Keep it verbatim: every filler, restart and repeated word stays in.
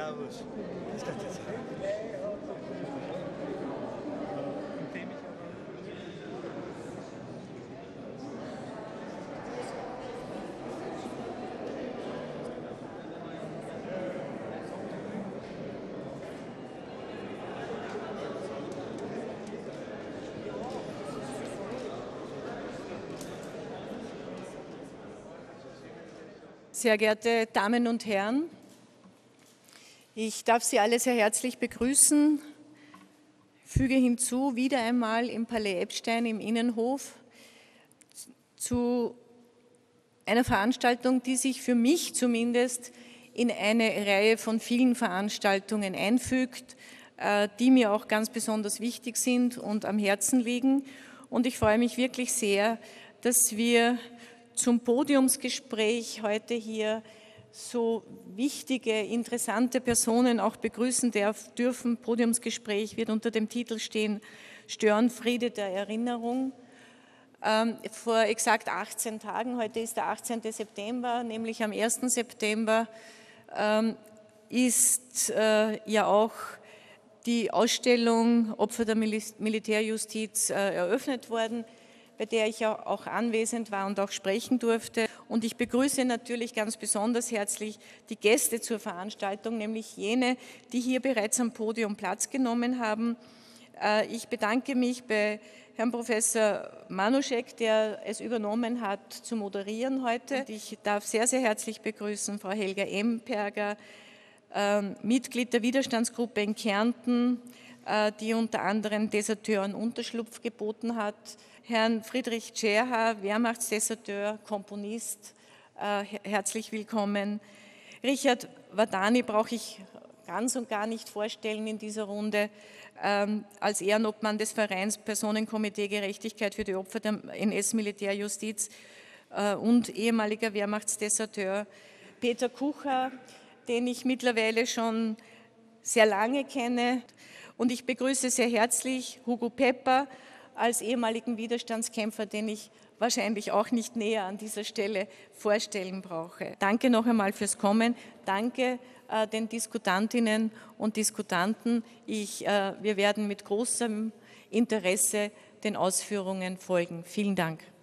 Servus. Grüß Gott. Sehr geehrte Damen und Herren, ich darf Sie alle sehr herzlich begrüßen. Ich füge hinzu, wieder einmal im Palais Epstein im Innenhof zu einer Veranstaltung, die sich für mich zumindest in eine Reihe von vielen Veranstaltungen einfügt, die mir auch ganz besonders wichtig sind und am Herzen liegen. Und ich freue mich wirklich sehr, dass wir zum Podiumsgespräch heute hier so wichtige, interessante Personen auch begrüßen dürfen. Podiumsgespräch wird unter dem Titel stehen Störenfriede der Erinnerung. Ähm, vor exakt achtzehn Tagen, heute ist der achtzehnte September, nämlich am ersten September ähm, ist äh, ja auch die Ausstellung Opfer der Mil- Militärjustiz äh, eröffnet worden, bei der ich auch anwesend war und auch sprechen durfte. Und ich begrüße natürlich ganz besonders herzlich die Gäste zur Veranstaltung, nämlich jene, die hier bereits am Podium Platz genommen haben. Ich bedanke mich bei Herrn Professor Manuschek, der es übernommen hat, zu moderieren heute. Und ich darf sehr, sehr herzlich begrüßen Frau Helga Emperger, Mitglied der Widerstandsgruppe in Kärnten, die unter anderem Deserteuren Unterschlupf geboten hat, Herrn Friedrich Tscherha, Wehrmachtsdeserteur, Komponist, herzlich willkommen. Richard Wadani brauche ich ganz und gar nicht vorstellen in dieser Runde, als Ehrenobmann des Vereins Personenkomitee Gerechtigkeit für die Opfer der N S-Militärjustiz und ehemaliger Wehrmachtsdeserteur. Peter Kucher, den ich mittlerweile schon sehr lange kenne. Und ich begrüße sehr herzlich Hugo Pepper als ehemaligen Widerstandskämpfer, den ich wahrscheinlich auch nicht näher an dieser Stelle vorstellen brauche. Danke noch einmal fürs Kommen. Danke äh, den Diskutantinnen und Diskutanten. Ich, äh, wir werden mit großem Interesse den Ausführungen folgen. Vielen Dank.